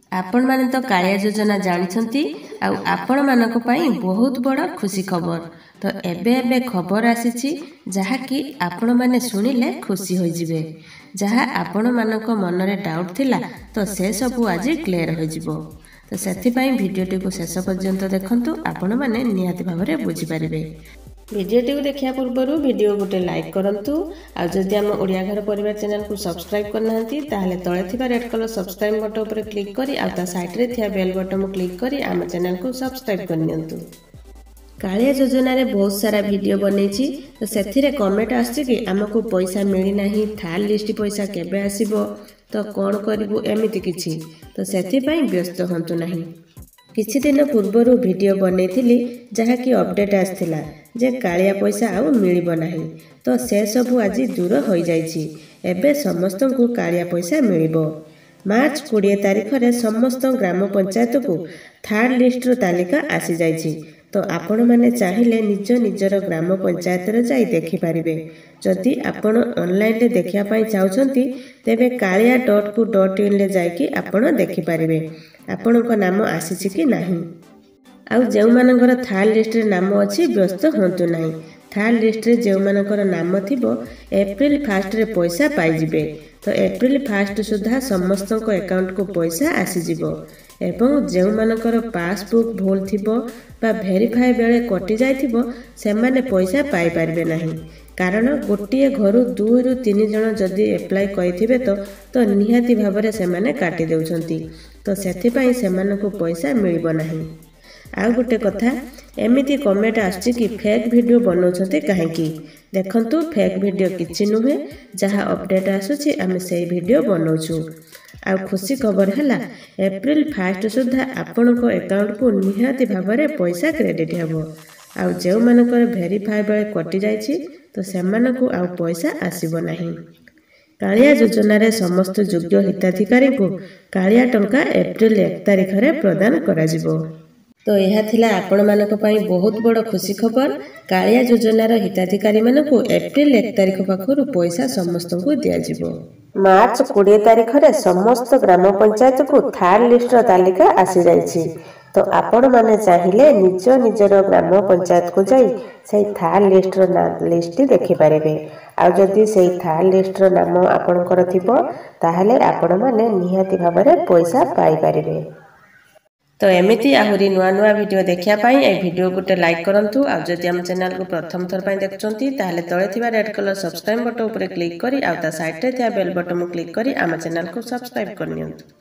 आपण माने तो कालिया योजना जानिछंती आ आपण मानक पई बहुत बड़ खुशी खबर। तो एबे एबे खबर आसीछि जहा कि आपण माने सुनिले खुशी होई जिवे। जहा आपण मानक मन रे डाउट थिला तो से सब आज क्लियर हो जिवो। तो सेथि पई वीडियोटी को शेष पर्यंत देखंतु आपण माने निहाती भाबरे बुझी परिबे। वीडियोटी को देखिया पूर्व वीडियो गोटे लाइक करंतु आ जदि हम ओडिया घर परिवार चैनल को सब्सक्राइब करनांती ताहले तळे थिबा रेड कलर सब्सक्राइब बटन ऊपर क्लिक करी आ ता साइड रे थिया बेल बटन को क्लिक करी हम चैनल को सब्सक्राइब करनियंतु। कालिया योजना रे बहुत सारा वीडियो बनेछि तो सेथिरे कमेंट आछि कि हमको पैसा मिली नाही थाल लिस्ट पैसा केबे आसीबो तो कोन करिवु एमिति किछि तो सेथि पई व्यस्त हंतु नाही। किछि दिन पूर्वरु वीडियो बनेथिली जहा कि अपडेट आस्थिला जे कालिया पैसा आउ मिलिबो नाही तो से सब आज दूर हो जाइछि। एबे समस्त को कालिया पैसा मिलिबो। मार्च 20 तारिख रे समस्त ग्राम पंचायत को थर्ड लिस्ट रो तालिका आसी जाइछि। तो आपण माने चाहिले निज निजर ग्राम पंचायत रे जाई देखि परिबे। जदि आपण ऑनलाइन रे देखिया पई चाहउछंती तेबे kalia.co.in ले जाई कि आपण देखि परिबे आपण को नाम आसीछि कि नाही। आउ जेउ मानकर थर्ड लिस्ट रे नाम अछि व्यस्त होंतु नाही। थर्ड लिस्ट रे जेउ मानकर नाम थिबो अप्रैल 1 रे पैसा पाई जिबे। तो अप्रैल 1 सुधा समस्त को अकाउंट को पैसा आसी जिवो। एवं जेउ मानकर पासबुक भूल थिबो बा वेरीफाई बेले कटि जाइथिबो से माने पैसा पाई परिबे नाही। कारण गोटिए घरु 2 रु 3 जण जदि अप्लाई करिथिबे तो निहाती भाबरे से माने काटि देउछंती। तो सेथि पई से मानको पैसा मिलिबो नाही। आ गोटे कथा एमिति कमेंट आछि कि फेक वीडियो बनौछंती काहेकि देखंतु फेक वीडियो किछि नुहे जहा अपडेट आसुछि आमे सेही वीडियो बनौछु। आ खुशी खबर हला अप्रैल 1 सुधा आपनको अकाउंट को निहाती भाबरे पैसा क्रेडिट हेबो। आ जेउ मानकर वेरीफाई बेले कटि जाइछि तो से मानको आ पैसा आसीबो नाही। कालिया योजना रे समस्त योग्य हिताधिकारी को कालिया टंका अप्रैल 1 तारिख रे प्रदान करा जिवो। तो यह थिला आपण मानक पई बहुत बड़ खुशी खबर। कालिया योजना रो हिताधिकारी मानक अप्रैल 1 तारिख पाखरु पैसा समस्त को दिया जिवो। मार्च 20 तारिख रे समस्त ग्राम पंचायत को थर्ड लिस्ट रो तालिका आसी जाइछि। तो आपण माने चाहिले निज निजर ग्राम पंचायत को जाई सेही थर्ड लिस्ट रो लिस्ट देखि परिबे। आ जदि सेही थर्ड लिस्ट रो नाम आपणकर थिबो ताहले आपण माने निहाती भाबरे पैसा पाई परिबे। तो एमिति आहुरी नुआ नुआ वीडियो देखिया पाई ए वीडियो गोटे लाइक करंतु। आ जदि हम चैनल को प्रथम थर पाई देखचंती ताहले तळे थिबा रेड कलर सब्सक्राइब बटन ऊपर क्लिक करी आ ता साइड रे थिया बेल बटन क्लिक करी हम चैनल को सब्सक्राइब करनियंतु।